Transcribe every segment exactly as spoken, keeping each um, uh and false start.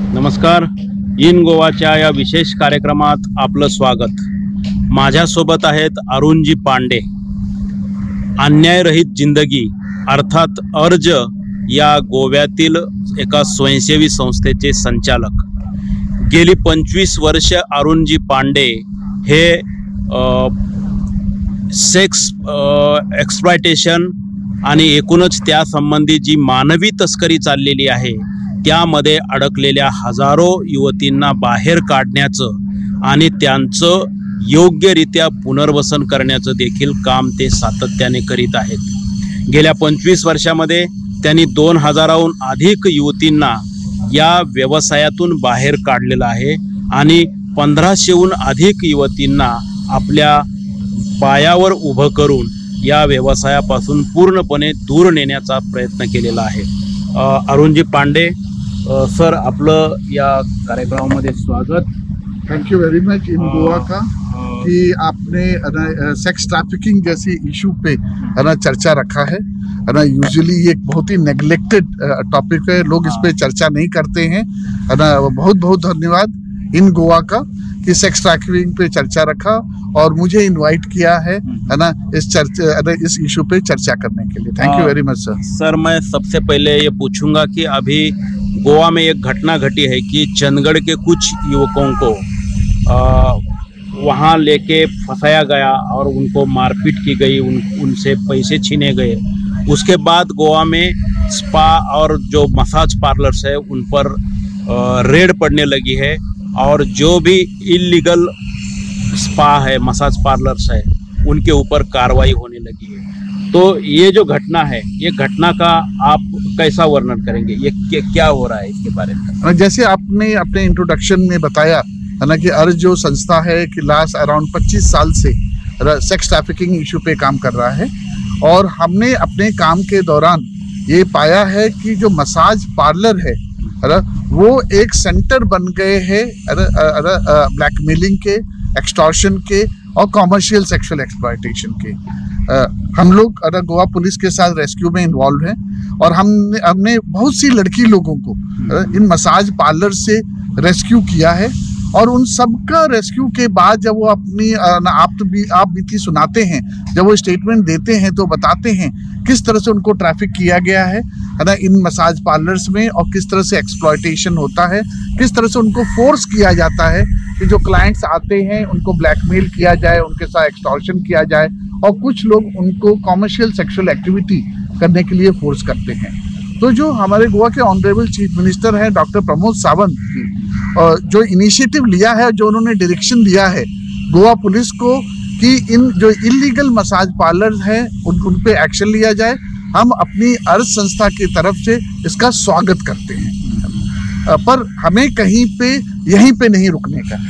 नमस्कार. इन गोवाच्या या विशेष कार्यक्रमात आपलं स्वागत. माझ्यासोबत आहेत अरुणजी पांडे, अन्यायरहित जिंदगी अर्थात अर्ज या गोव्यातील एका स्वयंसेवी संस्थेचे संचालक. गेली पंचवीस वर्ष अरुणजी पांडे हे सेक्स एक्सप्लॉयटेशन आणि एकूणच त्यासंबंधी जी मानवी तस्करी चाललेली आहे त्यामध्ये अडकलेल्या हजारो युवतींना बाहेर काढण्याचं आणि त्यांचं योग्यरित्या पुनर्वसन करण्याचं देखील काम ते सातत्याने करीत आहेत. गेल्या पंचवीस वर्षामध्ये त्यांनी दोन हजाराहून अधिक युवतींना या व्यवसायातून बाहेर काढलेलं आहे आणि पंधराशेहून अधिक युवतींना आपल्या पायावर उभं करून या व्यवसायापासून पूर्णपणे दूर नेण्याचा प्रयत्न केलेला आहे. अरुणजी पांडे सर, आपलं या कार्यक्रमामध्ये स्वागत. थैंक यू वेरी मच इन गोवा का कि आपने सेक्स ट्रैफिकिंग जैसी इशू पे है ना चर्चा रखा है है ना. यूजुअली ये एक बहुत ही नेग्लेक्टेड टॉपिक है, लोग इस पे चर्चा नहीं करते हैं है ना. बहुत बहुत धन्यवाद इन गोवा का कि सेक्स ट्रैफिकिंग पे चर्चा रखा और मुझे इनवाइट किया है है ना इस चर्चा इस इशू पे चर्चा करने के लिए. Thank you very much sir. Sir, मैं सबसे पहले ये पूछूंगा कि अभी गोवा में एक घटना घटी है कि चंडगढ़ के कुछ युवकों को आ, वहाँ लेके फंसाया गया और उनको मारपीट की गई, उन उनसे पैसे छीने गए. उसके बाद गोवा में स्पा और जो मसाज पार्लर्स है उन पर आ, रेड पड़ने लगी है और जो भी इलीगल स्पा है, मसाज पार्लर्स है, उनके ऊपर कार्रवाई होने लगी है. तो ये जो घटना है, ये घटना का आप कैसा वर्णन करेंगे? ये क्या हो रहा है इसके बारे में? जैसे आपने अपने इंट्रोडक्शन में बताया है ना कि अर्ज जो संस्था है कि लास्ट अराउंड पच्चीस साल से सेक्स ट्रैफिकिंग इशू पे काम कर रहा है और हमने अपने काम के दौरान ये पाया है कि जो मसाज पार्लर है वो एक सेंटर बन गए हैं ब्लैकमेलिंग के, एक्सटॉर्शन के और कॉमर्शियल सेक्सुअल एक्सप्लॉयटेशन के. आ, हम लोग अगर गोवा पुलिस के साथ रेस्क्यू में इन्वॉल्व हैं और हमने हमने बहुत सी लड़की लोगों को इन मसाज पार्लर से रेस्क्यू किया है और उन सब का रेस्क्यू के बाद जब वो अपनी आप तो भी आप बीती सुनाते हैं, जब वो स्टेटमेंट देते हैं तो बताते हैं किस तरह से उनको ट्रैफिक किया गया है है ना इन मसाज पार्लर्स में और किस तरह से एक्सप्लॉयटेशन होता है, किस तरह से उनको फोर्स किया जाता है कि जो क्लाइंट्स आते हैं उनको ब्लैकमेल किया जाए, उनके साथ एक्सटॉर्शन किया जाए और कुछ लोग उनको कॉमर्शियल सेक्सुअल एक्टिविटी करने के लिए फोर्स करते हैं. तो जो हमारे गोवा के ऑनरेबल चीफ मिनिस्टर हैं डॉक्टर प्रमोद सावंत जी, जो इनिशिएटिव लिया है, जो उन्होंने डायरेक्शन दिया है गोवा पुलिस को कि इन जो इलीगल मसाज पार्लर हैं उन उन पे एक्शन लिया जाए, हम अपनी अर्ज संस्था की तरफ से इसका स्वागत करते हैं. पर हमें कहीं पे यहीं पे नहीं रुकने का.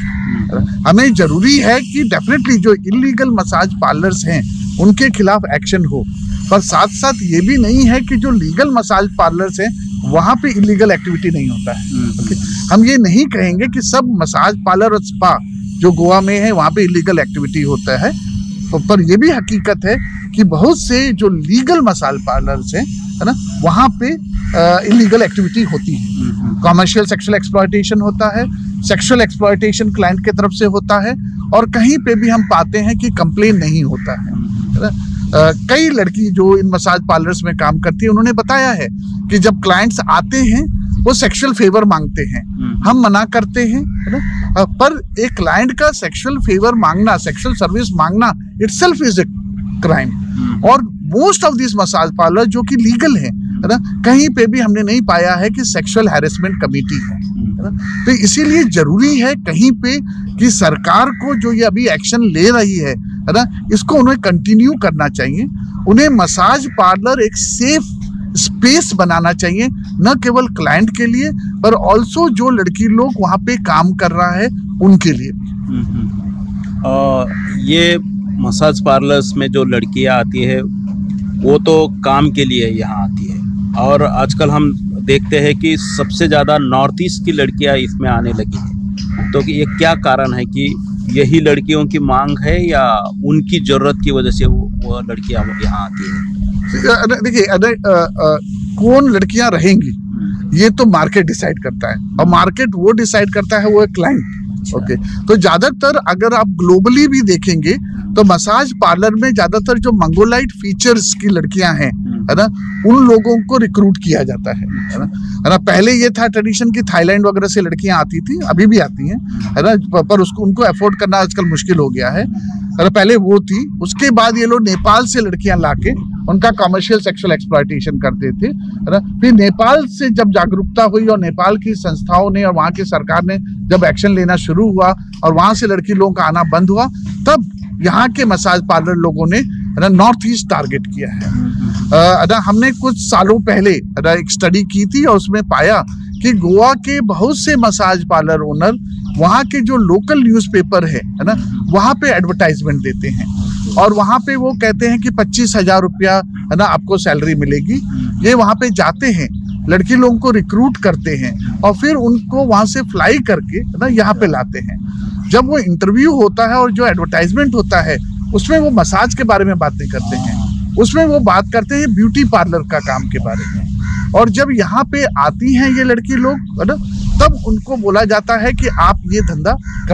हमें जरूरी है कि डेफिनेटली जो इलीगल मसाज पार्लर्स हैं उनके खिलाफ एक्शन हो, पर साथ साथ ये भी नहीं है कि जो लीगल मसाज पार्लर्स हैं वहाँ पे इलीगल एक्टिविटी नहीं होता है. okay? हम ये नहीं कहेंगे कि सब मसाज पार्लर और स्पा जो गोवा में है वहाँ पे इलीगल एक्टिविटी होता है, पर ये भी हकीकत है कि बहुत से जो लीगल मसाज पार्लर्स हैं है ना वहाँ पे इलीगल एक्टिविटी होती है. कॉमर्शियल सेक्सुअल एक्सप्लॉयटेशन होता है, सेक्सुअल एक्सप्लॉयटेशन क्लाइंट के तरफ से होता है और कहीं पे भी हम पाते हैं कि कंप्लेन नहीं होता है, है ना. Uh, कई लड़की जो इन मसाज पार्लर्स में काम करती है उन्होंने बताया है कि जब क्लाइंट्स आते हैं वो सेक्सुअल फेवर मांगते हैं, हम मना करते हैं है ना. uh, पर एक क्लाइंट का सेक्सुअल फेवर मांगना, सेक्सुअल सर्विस मांगना इटसेल्फ इज ए क्राइम. और most of this massage parlour जो कि लीगल है है ना, कहीं पे भी हमने नहीं पाया है कि सेक्सुअल हैरेसमेंट कमेटी है, है ना. तो इसीलिए जरूरी है कहीं पे कि सरकार को जो ये अभी एक्शन ले रही है है ना इसको उन्हें कंटिन्यू करना चाहिए. उन्हें मसाज पार्लर एक सेफ स्पेस बनाना चाहिए, न केवल क्लाइंट के लिए पर ऑल्सो जो लड़की लोग वहाँ पे काम कर रहा है उनके लिए भी. ये मसाज पार्लर्स में जो लड़कियाँ आती है वो तो काम के लिए यहाँ आती है और आजकल हम देखते हैं कि सबसे ज़्यादा नॉर्थ ईस्ट की लड़कियाँ इसमें आने लगी हैं. तो ये क्या कारण है कि यही लड़कियों की मांग है या उनकी ज़रूरत की वजह से वो, वो लड़कियाँ यहाँ आती है? देखिए, कौन लड़कियां रहेंगी ये तो मार्केट डिसाइड करता है, और मार्केट वो डिसाइड करता है, वो है क्लाइंट। Okay okay. तो ज्यादातर अगर आप ग्लोबली भी देखेंगे तो मसाज पार्लर में ज्यादातर जो मंगोलाइट फीचर्स की लड़कियां हैं, है ना, उन लोगों को रिक्रूट किया जाता है, है ना है ना पहले ये था ट्रेडिशन की थाईलैंड वगैरह से लड़कियां आती थी, अभी भी आती हैं, है ना, पर उसको उनको अफोर्ड करना आजकल मुश्किल हो गया है, है ना। पहले वो थी, उसके बाद ये लोग नेपाल से लड़कियां लाके उनका कमर्शियल सेक्सुअल एक्सप्लॉयटेशन करते थे, है ना। फिर नेपाल से जब जागरूकता हुई और नेपाल की संस्थाओं ने और वहाँ की सरकार ने जब एक्शन लेना शुरू हुआ और वहाँ से लड़की लोगों का आना बंद हुआ, तब यहाँ के मसाज पार्लर लोगों ने है ना नॉर्थ ईस्ट टारगेट किया है। अदा हमने कुछ सालों पहले अदा एक स्टडी की थी और उसमें पाया कि गोवा के बहुत से मसाज पार्लर ओनर वहाँ के जो लोकल न्यूज़पेपर है है ना, वहाँ पे एडवर्टाइजमेंट देते हैं और वहाँ पे वो कहते हैं कि पच्चीस हजार रुपया है ना आपको सैलरी मिलेगी। ये वहाँ पे जाते हैं, लड़की लोगों को रिक्रूट करते हैं और फिर उनको वहाँ से फ्लाई करके है ना यहाँ पे लाते हैं। जब वो इंटरव्यू होता है और जो एडवर्टाइजमेंट होता है उसमें वो मसाज के बारे में बात नहीं करते हैं, उसमें वो बात करते हैं ब्यूटी पार्लर का काम के बारे में। और जब यहाँ पे आती हैं ये लड़की लोग है ना, तब उनको बोला जाता है कि आप ये धंधा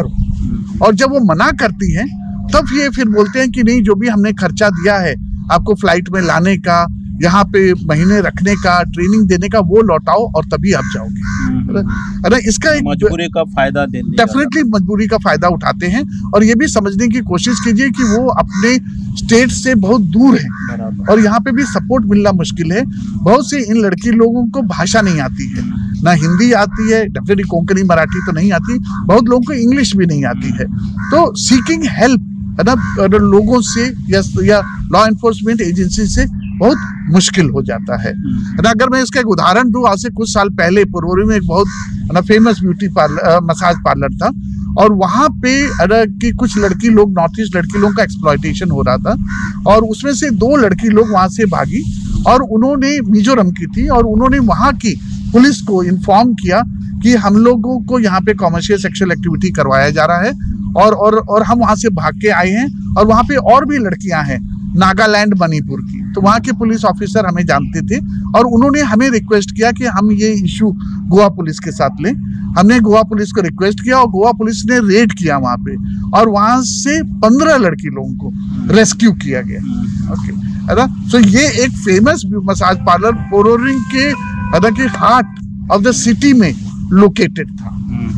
करो, और जब वो मना करती हैं तब ये फिर बोलते हैं कि नहीं, जो भी हमने खर्चा दिया है आपको फ्लाइट में लाने का, यहाँ पे महीने रखने का, ट्रेनिंग देने का, वो लौटाओ और तभी आप जाओगे। अरे इसका एक मजबूरी का फायदा देने डेफिनेटली मजबूरी का फायदा उठाते हैं और ये भी समझने की कोशिश कीजिए कि वो अपने स्टेट से बहुत दूर है और यहाँ पे भी सपोर्ट मिलना मुश्किल है। बहुत से इन लड़की लोगों को भाषा नहीं आती है, ना हिंदी आती है, डेफिनेटली कोंकणी मराठी तो नहीं आती, बहुत लोगों को इंग्लिश भी नहीं आती है। तो सीकिंग हेल्प है ना लोगों से या, या लॉ एनफोर्समेंट एजेंसी से बहुत मुश्किल हो जाता है ना। अगर मैं इसका एक उदाहरण दूं, आज से कुछ साल पहले पुरवरी में एक बहुत ना famous beauty parlour massage parlour था और वहाँ पे कि कुछ लड़की लोग नॉर्थ ईस्ट लड़की लोगों का एक्सप्लॉयटेशन हो रहा था और उसमें से दो लड़की लोग वहाँ से भागी और उन्होंने मिजोरम की थी और उन्होंने वहाँ की पुलिस को इन्फॉर्म किया कि हम लोगों को यहाँ पे कॉमर्शियल सेक्सुअल एक्टिविटी करवाया जा रहा है और और और हम वहाँ से भाग के आए हैं और वहाँ पे और भी लड़कियां हैं नागालैंड मणिपुर की। तो वहाँ के पुलिस ऑफिसर हमें जानते थे और उन्होंने हमें रिक्वेस्ट किया कि हम ये इशू गोवा पुलिस के साथ लें। हमने गोवा पुलिस को रिक्वेस्ट किया और गोवा पुलिस ने रेड किया वहाँ पे और वहाँ से पंद्रह लड़की लोगों को रेस्क्यू किया गया। ओके है ना। सो ये एक फेमस मसाज पार्लर पोरोरिंग के है के हार्ट ऑफ द सिटी में लोकेटेड था।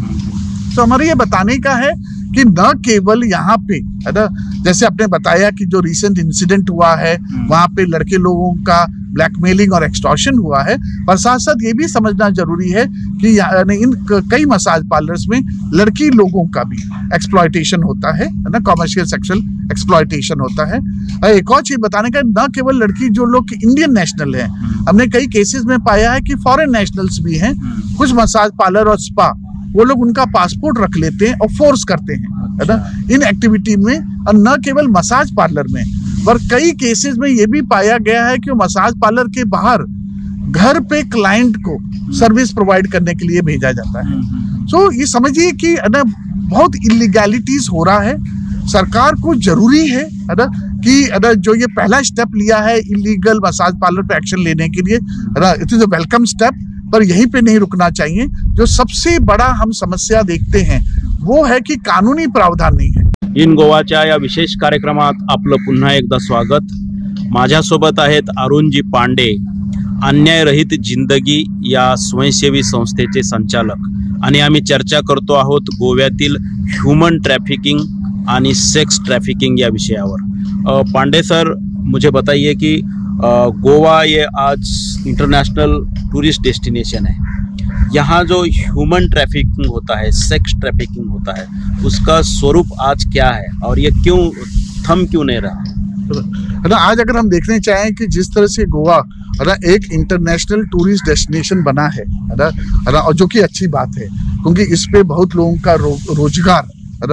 तो हमारे ये बताने का है कि न केवल यहाँ पे है ना, जैसे आपने बताया कि जो रिसेंट इंसिडेंट हुआ है वहाँ पे लड़के लोगों का ब्लैकमेलिंग और एक्सटॉर्शन हुआ है, पर साथ साथ ये भी समझना जरूरी है कि इन कई मसाज पार्लर्स में लड़की लोगों का भी एक्सप्लॉयटेशन होता है ना, कॉमर्शियल सेक्सुअल एक्सप्लॉयटेशन होता है। एक और चीज बताने का, न केवल लड़की जो लोग इंडियन नेशनल हैं, हमने कई केसेस में पाया है कि फॉरेन नेशनल्स भी हैं। कुछ मसाज पार्लर और स्पा वो लोग उनका पासपोर्ट रख लेते हैं और फोर्स करते हैं है ना इन एक्टिविटी में, और न केवल मसाज पार्लर में, पर कई केसेस में ये भी पाया गया है कि मसाज पार्लर के बाहर घर पे क्लाइंट को सर्विस प्रोवाइड करने के लिए भेजा जाता है। सो so, ये समझिए कि ना बहुत इलीगैलिटीज हो रहा है। सरकार को जरूरी है ना कि ना जो ये पहला स्टेप लिया है इलीगल मसाज पार्लर पे एक्शन लेने के लिए, it is a welcome step, पर यहीं पे नहीं रुकना चाहिए। जो सबसे बडा हम समस्या देखते हैं वो है की कानूनी प्रावधान नहीं है। इन गोवाच्या या विशेष कार्यक्रमात आपलं पुन्हा एकदा स्वागत। माझ्यासोबत आहेत अरुणजी पांडे, अन्यायरहित जिंदगी या स्वयंसेवी संस्थेचे संचालक, आणि आम्ही चर्चा करतो आहोत गोव्यातील ह्यूमन ट्रैफिकिंग आणि सेक्स ट्रैफिकिंग या विषयावर। पांडे सर, मुझे बताइए कि गोवा ये आज इंटरनेशनल टूरिस्ट डेस्टिनेशन है, यहाँ जो ह्यूमन ट्रैफिकिंग होता है, सेक्स ट्रैफिकिंग होता है, उसका स्वरूप आज क्या है और ये क्यों थम क्यों नहीं रहा है ना। आज अगर हम देखने चाहें कि जिस तरह से गोवा है ना एक इंटरनेशनल टूरिस्ट डेस्टिनेशन बना है है ना, और जो कि अच्छी बात है क्योंकि इस पे बहुत लोगों का रो, रोजगार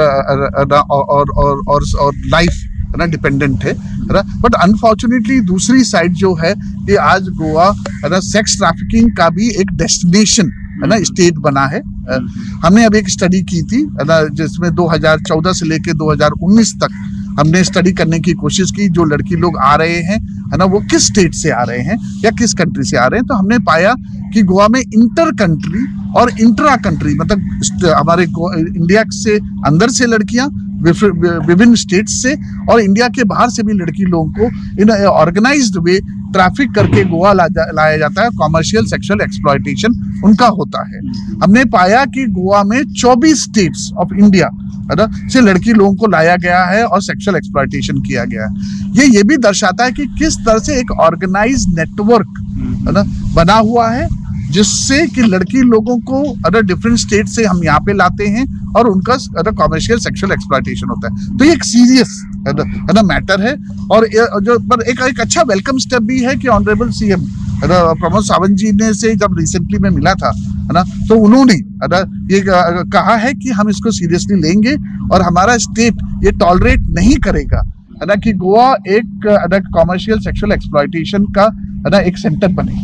और और और और लाइफ है ना डिपेंडेंट है ना। बट अनफॉर्चुनेटली दूसरी साइड जो है कि आज गोवा है ना सेक्स ट्रैफिकिंग का भी एक डेस्टिनेशन है ना स्टेट बना है। हमने अभी एक स्टडी की थी है ना जिसमें दो हज़ार चौदह से लेके दो हज़ार उन्नीस तक हमने स्टडी करने की कोशिश की। जो लड़की लोग आ रहे हैं है है ना, वो किस स्टेट से आ रहे हैं या किस कंट्री से आ रहे हैं। तो हमने पाया कि गोवा में इंटर कंट्री और इंट्रा कंट्री, मतलब हमारे इंडिया से अंदर से लड़कियां, विभिन्न स्टेट्स से और इंडिया के बाहर से भी लड़की लोगों को इन ऑर्गेनाइज्ड वे ट्रैफिक करके गोवा ला जा, लाया जाता है। कॉमर्शियल सेक्सुअल एक्सप्लॉयटेशन उनका होता है। हमने पाया कि गोवा में चौबीस स्टेट्स ऑफ इंडिया है ना से लड़की लोगों को लाया गया है और सेक्सुअल एक्सप्लॉयटेशन किया गया है। ये ये भी दर्शाता है कि किस तरह से एक ऑर्गेनाइज्ड नेटवर्क है ना बना हुआ है, जिससे कि लड़की लोगों को अदर डिफरेंट स्टेट से हम यहाँ पे लाते हैं और उनका अदर कॉमर्शियल सेक्सुअल एक्सप्लॉयटेशन होता है। तो ये एक सीरियस है ना मैटर है। और जो पर एक एक अच्छा वेलकम स्टेप भी है कि ऑनरेबल सीएम प्रमोद सावंत जी ने से जब रिसेंटली में मिला था है ना, तो उन्होंने ये कहा है कि हम इसको सीरियसली लेंगे और हमारा स्टेट ये टॉलरेट नहीं करेगा है ना कि गोवा एक कॉमर्शियल सेक्सुअल एक्सप्लॉयटेशन का है ना एक सेंटर बने।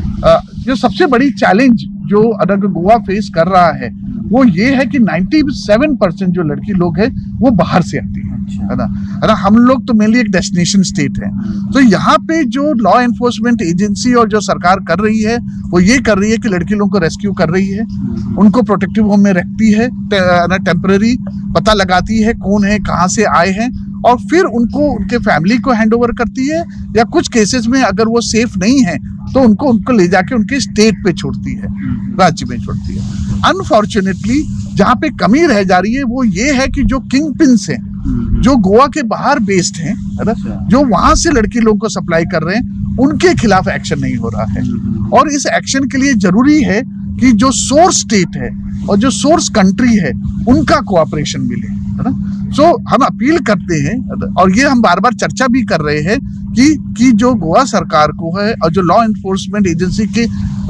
जो सबसे बड़ी चैलेंज जो अगर गोवा फेस कर रहा है वो ये है कि सत्तानवे परसेंट जो लड़की लोग हैं वो बाहर से आती हैं है ना है ना हम लोग तो मेनली एक डेस्टिनेशन स्टेट है। तो यहाँ पे जो लॉ एनफोर्समेंट एजेंसी और जो सरकार कर रही है वो ये कर रही है कि लड़की लोगों को रेस्क्यू कर रही है, उनको प्रोटेक्टिव होम में रखती है, टेम्पररी पता लगाती है कौन है, कहाँ से आए हैं, और फिर उनको उनके फैमिली को हैंड ओवर करती है, या कुछ केसेस में अगर वो सेफ नहीं है तो उनको उनको ले जाके उनके स्टेट पे छोड़ती है, राज्य में छोड़ती है। अनफॉर्चुनेटली जहाँ पे कमी रह जा रही है वो ये है कि जो किंग पिन्स हैं जो गोवा के बाहर बेस्ड हैं है ना, जो वहां से लड़की लोगों को सप्लाई कर रहे हैं, उनके खिलाफ एक्शन नहीं हो रहा है। और इस एक्शन के लिए जरूरी है कि जो सोर्स स्टेट है और जो सोर्स कंट्री है उनका कोऑपरेशन मिले है ना। सो so, हम अपील करते हैं और ये हम बार बार चर्चा भी कर रहे हैं कि कि जो गोवा सरकार को है और जो लॉ एनफोर्समेंट एजेंसी के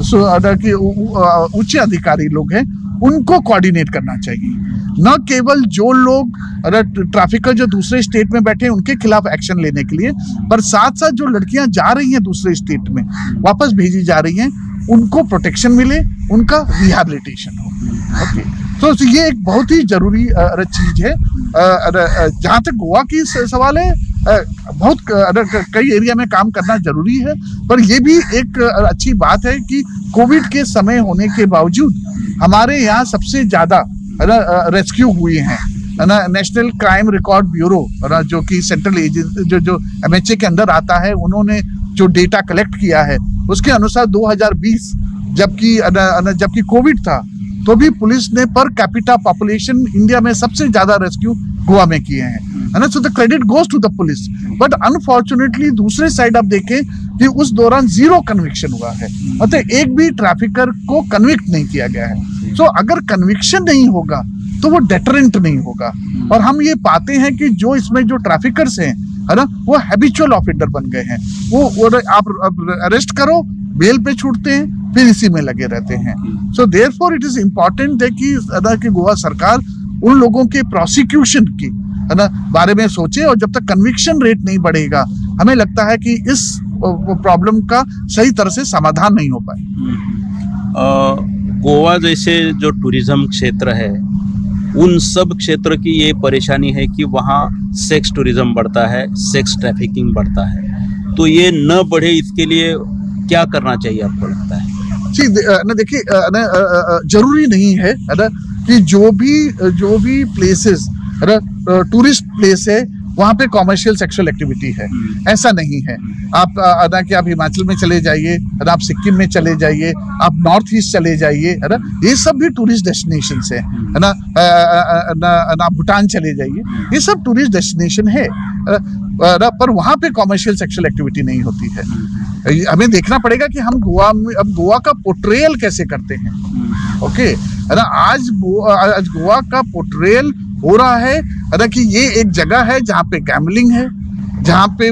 उच्च अधिकारी लोग हैं उनको कोऑर्डिनेट करना चाहिए। न केवल जो लोग ट्रैफिकर जो दूसरे स्टेट में बैठे हैं उनके खिलाफ एक्शन लेने के लिए, पर साथ साथ जो लड़कियां जा रही हैं दूसरे स्टेट में वापस भेजी जा रही हैं उनको प्रोटेक्शन मिले, उनका रिहैबिलिटेशन हो। ओके, तो ये एक बहुत ही जरूरी चीज है। जहाँ तक गोवा की सवाल है, बहुत कई एरिया में काम करना जरूरी है, पर यह भी एक अच्छी बात है कि कोविड के समय होने के बावजूद हमारे यहाँ सबसे ज्यादा रेस्क्यू हुए हैं ना। नेशनल क्राइम रिकॉर्ड ब्यूरो जो कि सेंट्रल एजेंसी जो जो एमएचए के अंदर आता है, उन्होंने जो डेटा कलेक्ट किया है उसके अनुसार दो हज़ार बीस जबकि जबकि कोविड था तो भी पुलिस ने पर कैपिटा पॉपुलेशन इंडिया में सबसे ज्यादा रेस्क्यू गोवा में किए हैं है ना। So the credit goes to the police, but unfortunately दूसरे साइड आप देखें कि उस दौरान जीरो कन्विक्शन हुआ है, मतलब एक भी ट्रैफिकर को कन्विक्ट नहीं किया गया है। सो so, अगर कन्विक्शन नहीं होगा तो वो डेटरेंट नहीं होगा। और हम ये पाते हैं कि जो इसमें जो ट्रैफिकर्स हैं है ना वो हैबिचुअल ऑफेंडर बन गए हैं। वो, वो आप अरेस्ट करो, बेल पे छूटते हैं, फिर इसी में लगे रहते हैं। So therefore it is important है कि अदा की गोवा सरकार उन लोगों के प्रोसिक्यूशन की है ना बारे में सोचे, और जब तक कन्विक्शन रेट नहीं बढ़ेगा हमें लगता है कि इस प्रॉब्लम का सही तरह से समाधान नहीं हो पाए। गोवा जैसे जो टूरिज्म क्षेत्र है उन सब क्षेत्र की ये परेशानी है कि वहाँ सेक्स टूरिज्म बढ़ता है, सेक्स ट्रैफिकिंग बढ़ता है, तो ये न बढ़े इसके लिए क्या करना चाहिए आपको लगता है? जी ना, देखिए जरूरी नहीं है ना कि जो भी जो भी प्लेसेस टूरिस्ट प्लेस है वहाँ पे कॉमर्शियल सेक्सुअल एक्टिविटी है, ऐसा नहीं है। आप ना कि आप हिमाचल में चले जाइए, आप सिक्किम में चले जाइए, आप नॉर्थ ईस्ट चले जाइए है ना, ये सब भी टूरिस्ट डेस्टिनेशन है है ना, ना भूटान चले जाइए, ये सब टूरिस्ट डेस्टिनेशन है, पर वहाँ पे कॉमर्शियल सेक्सुअल एक्टिविटी नहीं होती है। हमें देखना पड़ेगा कि हम गोवा में अब गोवा का पोर्ट्रेयल कैसे करते हैं। ओके है ना, आज आज गोवा का पोर्ट्रेयल हो रहा है ना कि ये एक जगह है जहाँ पे गैम्बलिंग है, जहाँ पे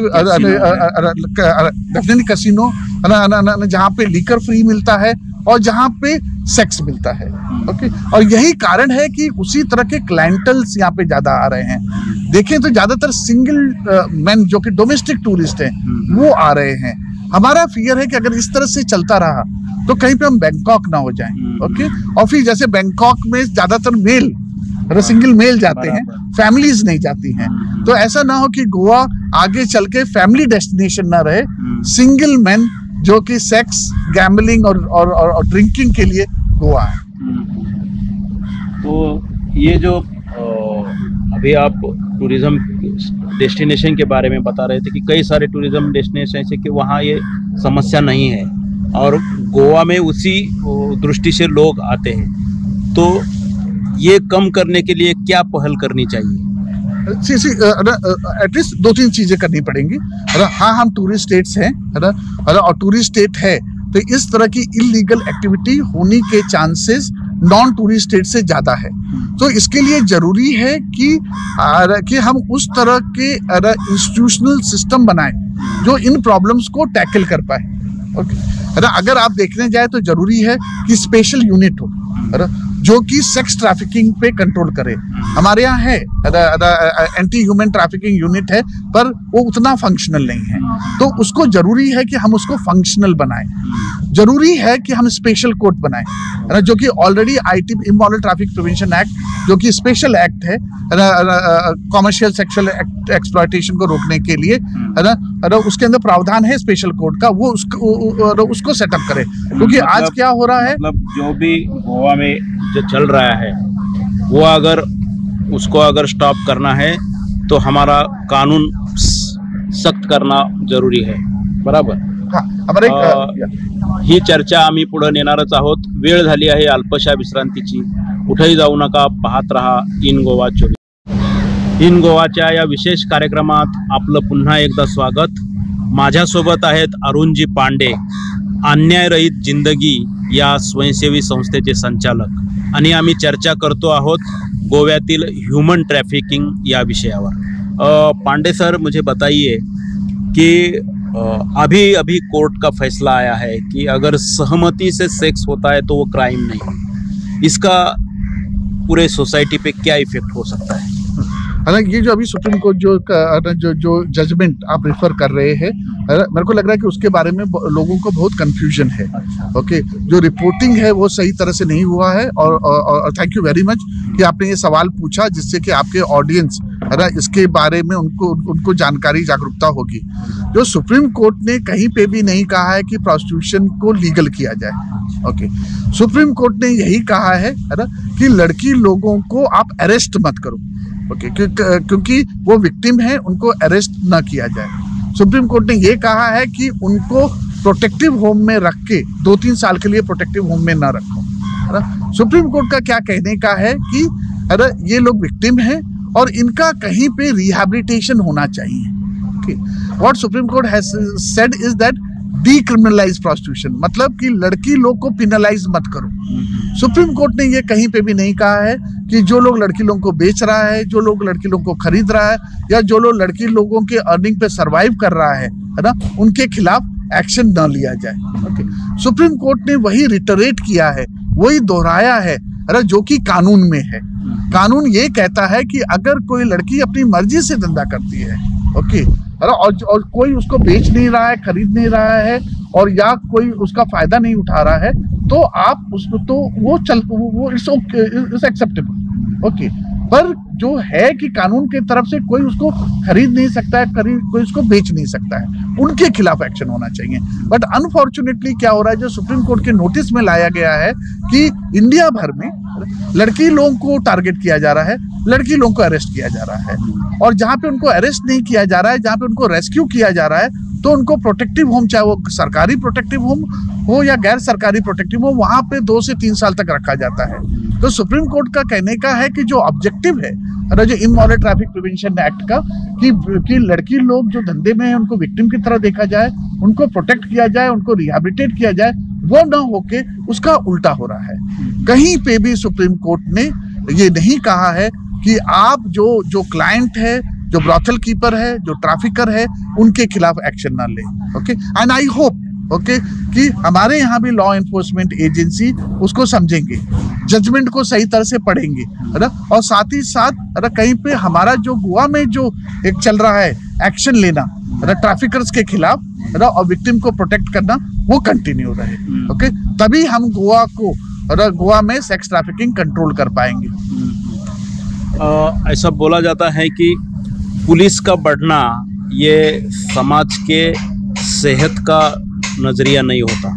डेफिनेटली कैसीनो है ना, जहाँ पे लीकर फ्री मिलता है और जहाँ पे सेक्स मिलता है। ओके, और यही कारण है कि उसी तरह के क्लाइंटल्स यहाँ पे ज्यादा आ रहे हैं। देखें तो ज्यादातर सिंगल मैन जो कि डोमेस्टिक टूरिस्ट हैं वो आ रहे हैं। हमारा फियर है कि अगर इस तरह से चलता रहा तो कहीं पे हम बैंकॉक ना हो जाएं। ओके, और फिर जैसे बैंकॉक में ज्यादातर मेल सिंगल मेल जाते हैं, फैमिलीज नहीं जाती हैं, तो ऐसा ना हो कि गोवा आगे चल के फैमिली डेस्टिनेशन ना रहे सिंगल मैन जो कि सेक्स, गैम्बलिंग और और, और, और ड्रिंकिंग के लिए गोवा है। तो ये जो अ, अभी आप टूरिज्म डेस्टिनेशन के बारे में बता रहे थे कि कई सारे टूरिज्म डेस्टिनेशन है कि वहाँ ये समस्या नहीं है और गोवा में उसी दृष्टि से लोग आते हैं, तो ये कम करने के लिए क्या पहल करनी चाहिए? सी सी एटलीस्ट दो तीन चीजें करनी पड़ेंगी। हाँ, हम टूरिस्ट स्टेट्स हैं, है ना, और टूरिस्ट स्टेट है तो इस तरह की इलीगल एक्टिविटी होने के चांसेस नॉन टूरिस्ट स्टेट से ज्यादा है। तो इसके लिए जरूरी है कि कि हम उस तरह के इंस्टीट्यूशनल सिस्टम बनाएं जो इन प्रॉब्लम्स को टैकल कर पाए। ओके, अगर आप देखने जाए तो जरूरी है कि स्पेशल यूनिट हो जो कि सेक्स ट्रैफिकिंग पे कंट्रोल करे। हमारे यहाँ है एंटी ह्यूमन ट्रैफिकिंग यूनिट है, पर वो उतना फंक्शनल नहीं है, तो उसको जरूरी है कि हम उसको फंक्शनल बनाएं। जरूरी है कि हम स्पेशल कोर्ट बनाएं, है ना, जो कि already IT immoral traffic prevention act जो कि स्पेशल एक्ट है कॉमर्शियल सेक्सुअल एक्सप्लॉयटेशन को रोकने के लिए, है ना, उसके अंदर प्रावधान है स्पेशल कोर्ट का, वो उसको उसको सेटअप करे। क्योंकि आज क्या हो रहा है, मतलब जो भी गोवा में जो चल रहा है वो अगर उसको अगर स्टॉप करना है तो हमारा कानून सख्त करना जरुरी है, बरोबर? हाँ, हमारे ही चर्चा आम्ही पुढे नेणारच आहोत। वेळ झाली आहे अल्पशा विश्रांतीची, कुठेही जाऊ नका, पाहत रहा इन गोवा चोवीस। इन गोवाच्या या विशेष कार्यक्रमात आपलं पुन्हा एकदा स्वागत। माझ्यासोबत आहेत अरुणजी पांडे, अन्यायरहित जिंदगी या स्वयंसेवी संस्थेचे संचालक, आणि आम्ही चर्चा करतो आहोत गोव्यातील ह्यूमन ट्रैफिकिंग या विषयावर। पांडे सर, मुझे बताइए कि अभी अभी कोर्ट का फैसला आया है कि अगर सहमति से सेक्स होता है तो वो क्राइम नहीं, इसका पूरे सोसाइटी पे क्या इफेक्ट हो सकता है? हालांकि ये जो अभी सुप्रीम कोर्ट जो जो जो जजमेंट आप रेफर कर रहे हैं, मेरे को लग रहा है कि उसके बारे में लोगों को बहुत कंफ्यूजन है। ओके, जो रिपोर्टिंग है वो सही तरह से नहीं हुआ है, और, और, और थैंक यू वेरी मच कि आपने ये सवाल पूछा, जिससे कि आपके ऑडियंस है ना इसके बारे में उनको उनको जानकारी जागरूकता होगी। जो सुप्रीम कोर्ट ने कहीं पे भी नहीं कहा है कि प्रोस्टिट्यूशन को लीगल किया जाए। ओके, सुप्रीम कोर्ट ने यही कहा है है ना कि लड़की लोगों को आप अरेस्ट मत करो। ओके, क्योंकि वो विक्टिम है, उनको अरेस्ट ना किया जाए। सुप्रीम कोर्ट ने ये कहा है कि उनको प्रोटेक्टिव होम में रख के दो तीन साल के लिए प्रोटेक्टिव होम में ना रखो, है ना। सुप्रीम कोर्ट का क्या कहने का है कि अरे ये लोग विक्टिम हैं और इनका कहीं पे रिहैबिलिटेशन होना चाहिए। What Supreme Court has said is that decriminalise prostitution, मतलब कि लड़की लोग को पिनलाइज मत करो। सुप्रीम कोर्ट ने ये कहीं पे भी नहीं कहा है कि जो लोग लड़की लोगों को बेच रहा है, जो लोग लड़की लोगों को खरीद रहा है, या जो लोग लड़की लोगों के अर्निंग पे सरवाइव कर रहा है है ना, उनके खिलाफ एक्शन न लिया जाए। ओके, सुप्रीम कोर्ट ने वही रिटरेट किया है, वही दोहराया है, अरे जो कि कानून में है। कानून ये कहता है कि अगर कोई लड़की अपनी मर्जी से धंधा करती है, ओके, और, और कोई उसको बेच नहीं रहा है, खरीद नहीं रहा है, और या कोई उसका फायदा नहीं उठा रहा है, तो आप उसको तो वो चल वो it's okay, it's acceptable. Okay, पर जो है कि कानून की तरफ से कोई उसको खरीद नहीं सकता है, कोई उसको बेच नहीं सकता है, उनके खिलाफ एक्शन होना चाहिए। बट अनफॉर्चुनेटली क्या हो रहा है, जो सुप्रीम कोर्ट के नोटिस में लाया गया है कि इंडिया भर में लड़की लोगों को टारगेट किया जा रहा है, लड़की लोगों को अरेस्ट किया जा रहा है, और जहां पे उनको अरेस्ट नहीं किया जा रहा है, जहां पे उनको रेस्क्यू किया जा रहा है, तो उनको प्रोटेक्टिव होम, चाहे वो सरकारी प्रोटेक्टिव होम हो या गैर सरकारी प्रोटेक्टिव होम, वहां पे दो से तीन साल तक रखा जाता है। तो सुप्रीम कोर्ट का कहने का है कि जो ऑब्जेक्टिव है जो इमोरल ट्रैफिक प्रिवेंशन एक्ट का, कि, कि लड़की लोग जो धंधे में है उनको विक्टिम की तरह देखा जाए, उनको प्रोटेक्ट किया जाए, उनको रिहैबिलिटेट किया जाए, वो ना होके उसका उल्टा हो रहा है। कहीं पे भी सुप्रीम कोर्ट ने ये नहीं कहा है कि आप जो जो क्लाइंट है, जो ब्रॉथल कीपर है, जो ट्रैफिकर है, उनके खिलाफ एक्शन ना ले। Okay, and I hope okay कि हमारे यहाँ भी लॉ एनफोर्समेंट एजेंसी उसको समझेंगे, जजमेंट को सही तरह से पढ़ेंगे, है ना, और साथ ही साथ है ना कहीं पे हमारा जो गोवा में जो एक चल रहा है एक्शन लेना, है ना, ट्रैफिकर्स के खिलाफ, है ना, और विक्टिम को प्रोटेक्ट करना, वो कंटिन्यू रहे। ओके, तभी हम गोवा को, है ना, गोवा में सेक्स ट्रैफिकिंग कंट्रोल कर पाएंगे। आ, ऐसा बोला जाता है कि पुलिस का बढ़ना ये समाज के सेहत का नज़रिया नहीं होता।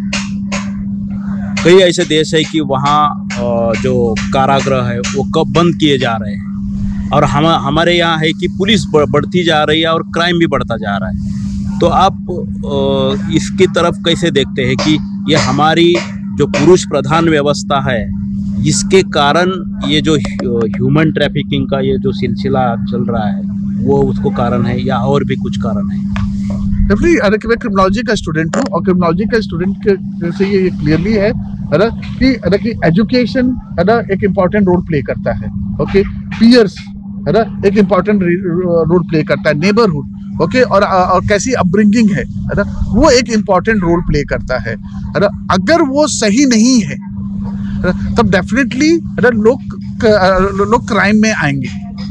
कई ऐसे देश है कि वहाँ अ, जो कारागृह है वो कब बंद किए जा रहे हैं, और हम हमारे यहाँ है कि पुलिस बढ़- बढ़ती जा रही है और क्राइम भी बढ़ता जा रहा है। तो आप अ, इसकी तरफ कैसे देखते हैं कि ये हमारी जो पुरुष प्रधान व्यवस्था है, इसके कारण ये जो ह्यूमन ट्रैफिकिंग का ये जो सिलसिला चल रहा है वो उसको कारण है, या और भी कुछ कारण है? डेफिनेटली, अरे कि मैं क्रिमिनोलॉजी का स्टूडेंट हूँ, और क्रिमिनोलॉजी का स्टूडेंट के से ये क्लियरली है है ना कि अरे कि एजुकेशन है ना एक इम्पॉर्टेंट रोल प्ले करता है। ओके, पीयर्स है ना एक इम्पॉर्टेंट रोल प्ले करता है, नेबरहुड, ओके, और, और कैसी अपब्रिंगिंग है है ना वो एक इम्पॉर्टेंट रोल प्ले करता है है ना। अगर वो सही नहीं है तब डेफिनेटली है ना लोग लोग क्राइम में आएंगे,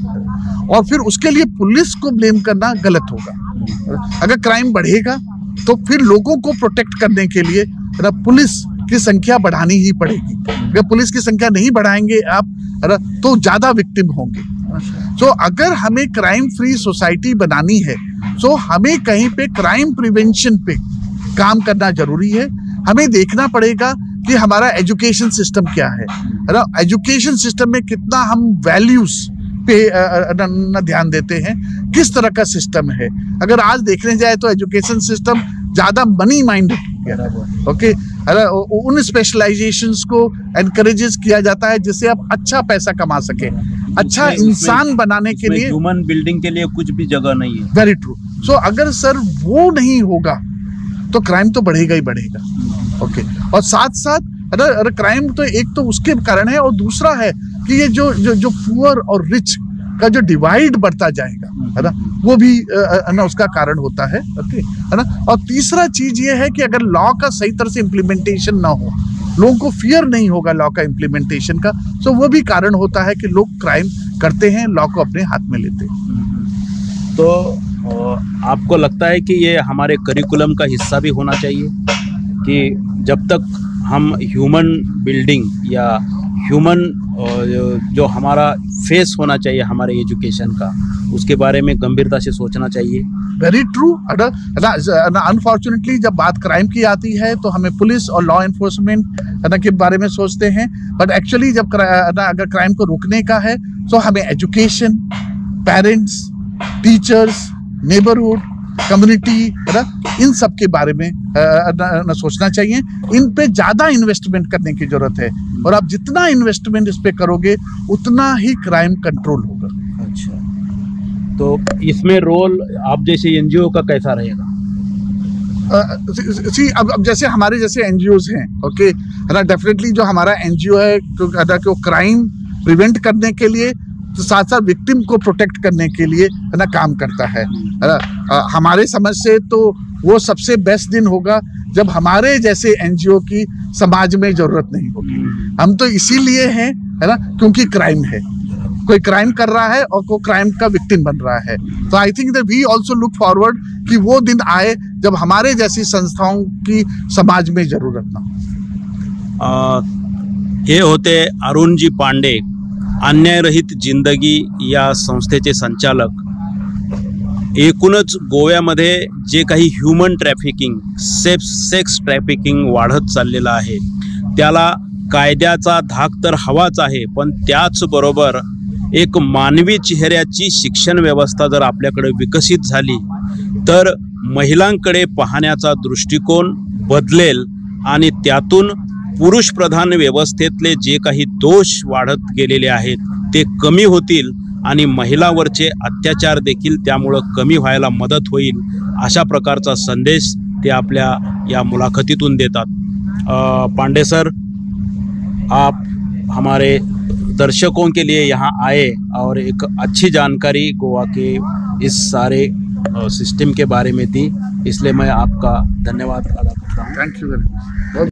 और फिर उसके लिए पुलिस को ब्लेम करना गलत होगा। अगर क्राइम बढ़ेगा तो फिर लोगों को प्रोटेक्ट करने के लिए है ना पुलिस की संख्या बढ़ानी ही पड़ेगी। अगर पुलिस की संख्या नहीं बढ़ाएंगे आप है ना तो ज्यादा विक्टिम होंगे। सो so, अगर हमें क्राइम फ्री सोसाइटी बनानी है तो so हमें कहीं पे क्राइम प्रिवेंशन पे काम करना जरूरी है। हमें देखना पड़ेगा कि हमारा एजुकेशन सिस्टम क्या है है ना, एजुकेशन सिस्टम में कितना हम वैल्यूज पे न ध्यान देते हैं, किस तरह का सिस्टम है। अगर आज देखने जाए तो एजुकेशन सिस्टम ज्यादा मनी माइंडेड ओके है ना, उन स्पेशलाइजेशंस को एनकरेजेस किया जाता है जिससे आप अच्छा पैसा कमा सके, अच्छा इंसान बनाने के लिए। ह्यूमन बिल्डिंग के लिए कुछ भी जगह नहीं है। Very true. सो अगर सर वो नहीं होगा तो क्राइम तो बढ़ेगा ही बढ़ेगा। ओके, और साथ साथ अरे क्राइम तो एक तो उसके कारण है, और दूसरा है कि ये जो जो जो पुअर और रिच का जो डिवाइड बढ़ता जाएगा है ना वो भी है ना उसका कारण होता है। ओके है ना, और तीसरा चीज ये है कि अगर लॉ का सही तरह से इम्प्लीमेंटेशन ना हो, लोगों को फियर नहीं होगा लॉ का इम्प्लीमेंटेशन का, तो वो भी कारण होता है कि लोग क्राइम करते हैं, लॉ को अपने हाथ में लेते हैं। तो आपको लगता है कि ये हमारे करिकुलम का हिस्सा भी होना चाहिए कि जब तक हम ह्यूमन बिल्डिंग या ह्यूमन जो हमारा फेस होना चाहिए हमारे एजुकेशन का, उसके बारे में गंभीरता से सोचना चाहिए? Very true. अनफॉर्चुनेटली जब बात क्राइम की आती है तो हमें पुलिस और लॉ एनफोर्समेंट के बारे में सोचते हैं, बट एक्चुअली जब अगर क्राइम को रोकने का है तो हमें education, parents, teachers, neighbourhood, community है ना इन सब के बारे में न सोचना चाहिए। इन पे ज्यादा इन्वेस्टमेंट करने की जरूरत है, और आप जितना इन्वेस्टमेंट इस पे करोगे उतना ही क्राइम कंट्रोल होगा। अच्छा, तो इसमें रोल आप जैसे एनजीओ का कैसा रहेगा? सी अब अब जैसे हमारे जैसे एनजीओज हैं, ओके है ना, डेफिनेटली जो हमारा एनजीओ है तो क्राइम प्रिवेंट करने के लिए तो साथ साथ विक्टिम को प्रोटेक्ट करने के लिए है ना काम करता है। हमारे समझ से तो वो सबसे बेस्ट दिन होगा जब हमारे जैसे एनजीओ की समाज में जरूरत नहीं होगी। हम तो इसीलिए हैं है ना क्योंकि क्राइम है, कोई क्राइम कर रहा है और कोई क्राइम का विक्टिम बन रहा है। तो I think that we also look forward कि वो दिन आए जब हमारे जैसी संस्थाओं की समाज में जरूरत ना हो। हे होते अरुणजी पांडे, अन्यायरहित जिंदगी या संस्थेचे संचालक। एकूणच गोव्यामध्ये जे काही human trafficking, safe sex trafficking वाढत चाललेलं आहे त्याला कायद्याचा धाक तर हवाच आहे, पण त्याचबरोबर एक मानवी चेहऱ्याची शिक्षण व्यवस्था जर आपल्याकडे विकसित झाली तर महिलांकडे पाहण्याचा दृष्टिकोन बदलेल आणि त्यातून पुरुष प्रधान व्यवस्थेतले जे काही दोष वाढत गेलेले आहेत ते कमी होतील आणि महिलांवरचे अत्याचार देखील त्यामुळे कमी व्हायला मदत होईल, अशा प्रकारचा संदेश ते आपल्या या मुलाखतीतून देतात। पांडे सर, आप हमारे दर्शकों के लिए यहाँ आए और एक अच्छी जानकारी गोवा के इस सारे सिस्टम के बारे में दी, इसलिए मैं आपका धन्यवाद अदा करता हूँ। Thank you very much.